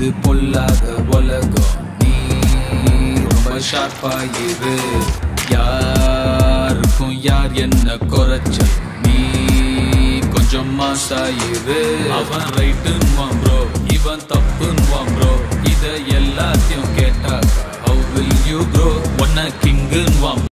இது பொல்லாத உலகம் நீ ரொம்ப ஷார்ப்பா இரு யாருக்கும் யார் என்ன குறைச்சல் நீ கொஞ்சம் மாசாயிரு அவன் ரைட்டுன்னுவான் ப்ரோ இவன் தப்புன்னுவான் ப்ரோ இத எல்லாத்தையும் கேட்டாக்கா how will you grow ஒன்ன கிங்குன்னுவான்